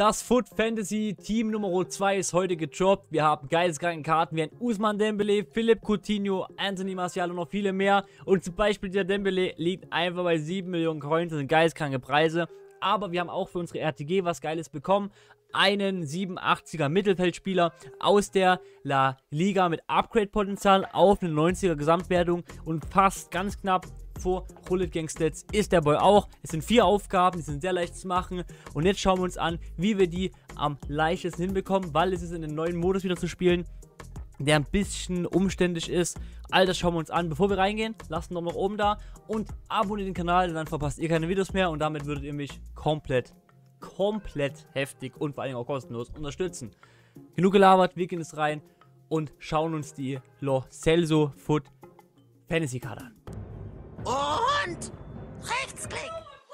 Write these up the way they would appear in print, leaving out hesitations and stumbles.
Das Foot Fantasy Team Nummer 2 ist heute gedroppt. Wir haben geisteskranke Karten wie ein Ousmane Dembélé, Philippe Coutinho, Anthony Martial und noch viele mehr. Und zum Beispiel der Dembélé liegt einfach bei 7 Millionen Coins. Das sind geisteskranke Preise. Aber wir haben auch für unsere RTG was Geiles bekommen. Einen 87er Mittelfeldspieler aus der La Liga mit Upgrade-Potenzial auf eine 90er Gesamtwertung und fast ganz knapp vor Roulette Gang Stats ist der Boy auch. Es sind 4 Aufgaben, die sind sehr leicht zu machen und jetzt schauen wir uns an, wie wir die am leichtesten hinbekommen, weil es ist in den neuen Modus wieder zu spielen, der ein bisschen umständlich ist. All das schauen wir uns an. Bevor wir reingehen, lasst einen Daumen nach oben da und abonniert den Kanal, denn dann verpasst ihr keine Videos mehr und damit würdet ihr mich komplett heftig und vor allem auch kostenlos unterstützen. Genug gelabert, wir gehen jetzt rein und schauen uns die Lo Celso Foot Fantasy Karte an. Und Rechtsklick.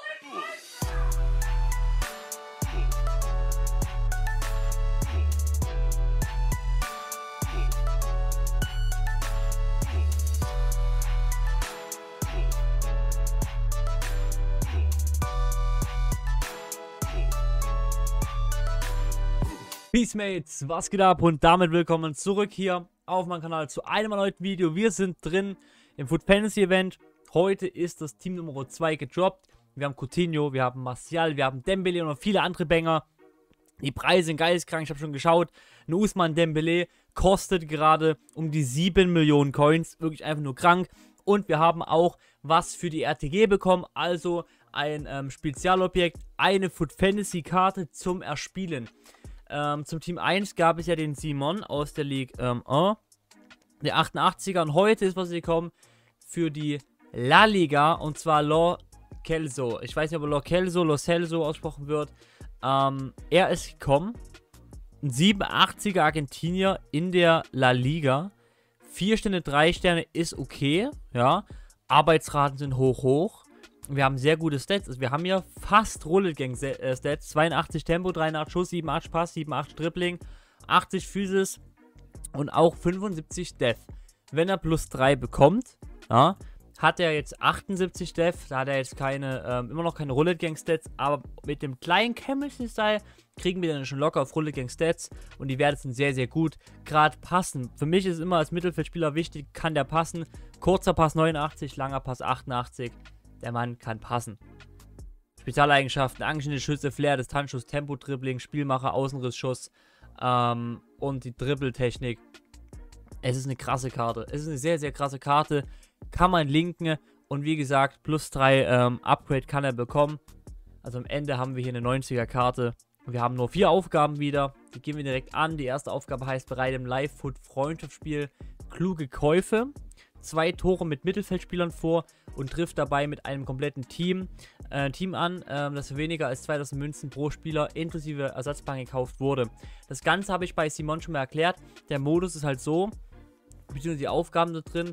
Peacemates, was geht ab und damit willkommen zurück hier auf meinem Kanal zu einem erneuten Video. Wir sind drin im Foot Fantasy Event. Heute ist das Team Nummer 2 gedroppt. Wir haben Coutinho, wir haben Martial, wir haben Dembélé und noch viele andere Banger. Die Preise sind geisteskrank, ich habe schon geschaut. Ein Ousmane Dembélé kostet gerade um die 7 Millionen Coins. Wirklich einfach nur krank. Und wir haben auch was für die RTG bekommen. Also ein Spezialobjekt, eine Foot Fantasy Karte zum Erspielen. Zum Team 1 gab es ja den Simon aus der Ligue 1, der 88er. Und heute ist was gekommen für die La Liga und zwar Lo Celso. Ich weiß nicht, ob Lo Celso ausgesprochen wird. Er ist gekommen. Ein 87er Argentinier in der La Liga. 4 Sterne, 3 Sterne ist okay. Ja. Arbeitsraten sind hoch. Wir haben sehr gute Stats. Also wir haben hier fast Roulette Gang Stats. 82 Tempo, 83 Schuss, 87 Pass, 87 Dribbling, 80 Physis und auch 75 Def. Wenn er plus 3 bekommt, ja, hat er jetzt 78 Def. Da hat er jetzt keine, immer noch keine Roulette Gang Stats. Aber mit dem kleinen Chemistry Style kriegen wir dann schon locker auf Roulette Gang Stats. Und die Werte sind sehr, sehr gut. Gerade passen. Für mich ist immer als Mittelfeldspieler wichtig, kann der passen. Kurzer Pass 89, langer Pass 88. Der Mann kann passen. Spezialeigenschaften, angeschnittene Schüsse, Flair, Distanzschuss, Tempo-Dribbling, Spielmacher, Außenrissschuss und die Dribbeltechnik. Es ist eine krasse Karte. Es ist eine sehr, sehr krasse Karte. Kann man linken und wie gesagt, plus 3 Upgrade kann er bekommen. Also am Ende haben wir hier eine 90er Karte. Wir haben nur 4 Aufgaben wieder. Die gehen wir direkt an. Die erste Aufgabe heißt, bereite im Live-Foot-Freundschaftsspiel kluge Käufe. 2 Tore mit Mittelfeldspielern vor und trifft dabei mit einem kompletten Team an, das für weniger als 2000 Münzen pro Spieler inklusive Ersatzbank gekauft wurde. Das Ganze habe ich bei Simon schon mal erklärt. Der Modus ist halt so, beziehungsweise die Aufgaben da drin,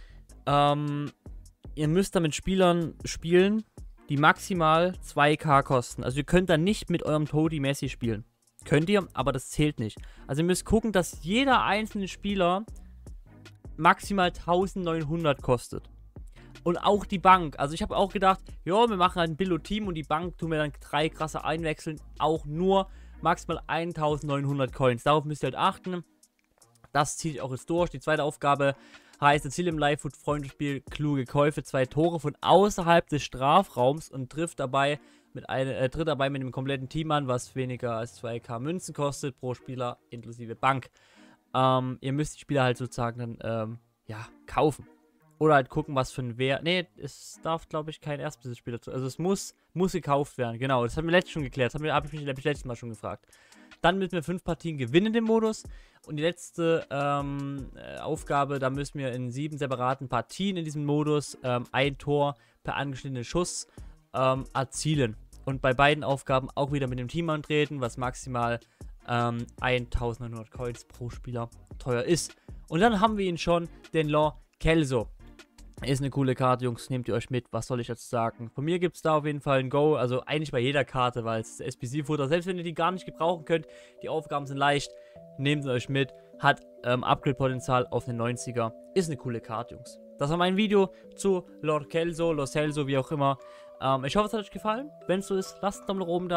ihr müsst da mit Spielern spielen, die maximal 2k kosten. Also ihr könnt dann nicht mit eurem Todi Messi spielen. Könnt ihr, aber das zählt nicht. Also ihr müsst gucken, dass jeder einzelne Spieler maximal 1900 kostet. Und auch die Bank. Also ich habe auch gedacht, ja, wir machen halt ein Billo-Team und die Bank tun wir dann 3 krasse einwechseln. Auch nur maximal 1900 Coins. Darauf müsst ihr halt achten. Das ziehe ich auch jetzt durch. Die zweite Aufgabe heißt, erziele im Live-Foot-Freundschaftsspiel kluge Käufe, 2 Tore von außerhalb des Strafraums und tritt dabei mit dem kompletten Team an, was weniger als 2k Münzen kostet pro Spieler inklusive Bank. Ihr müsst die Spieler halt sozusagen dann, ja, kaufen. Oder halt gucken, was für ein Wert. Ne, es darf, glaube ich, kein Erstbesitzspieler zu. Also es muss gekauft werden. Genau, das haben wir letztes schon geklärt. Das habe ich mich letztes Mal schon gefragt. Dann müssen wir 5 Partien gewinnen in dem Modus. Und die letzte Aufgabe, da müssen wir in 7 separaten Partien in diesem Modus ein Tor per angeschnittenen Schuss erzielen. Und bei beiden Aufgaben auch wieder mit dem Team antreten, was maximal 1900 Coins pro Spieler teuer ist. Und dann haben wir ihn schon, den Lo Celso. Ist eine coole Karte, Jungs, nehmt ihr euch mit, was soll ich jetzt sagen. Von mir gibt es da auf jeden Fall ein Go, also eigentlich bei jeder Karte, weil es ist SBC-Futter, selbst wenn ihr die gar nicht gebrauchen könnt, die Aufgaben sind leicht, nehmt sie euch mit, hat Upgrade-Potenzial auf den 90er, ist eine coole Karte, Jungs. Das war mein Video zu Lo Celso, wie auch immer. Ich hoffe, es hat euch gefallen, wenn es so ist, lasst einen Daumen nach oben da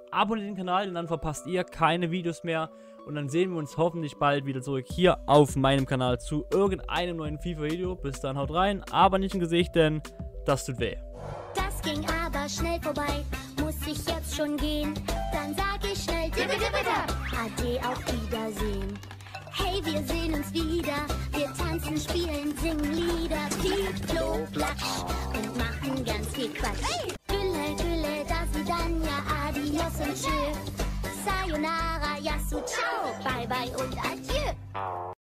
abonniert den Kanal, denn dann verpasst ihr keine Videos mehr. Und dann sehen wir uns hoffentlich bald wieder zurück hier auf meinem Kanal zu irgendeinem neuen FIFA-Video. Bis dann, haut rein, aber nicht im Gesicht, denn das tut weh. Das ging aber schnell vorbei, muss ich jetzt schon gehen? Dann sag ich schnell Ade, auf Wiedersehen. Hey, wir sehen uns wieder, wir tanzen, spielen, singen Lieder, Piep, Klo, Klatsch und machen ganz viel Quatsch. Hey! Gülle, Gülle, das Vidania, Adios und Tschö. Sayonara, Yasu, Ciao, Bye, Bye und Adieu.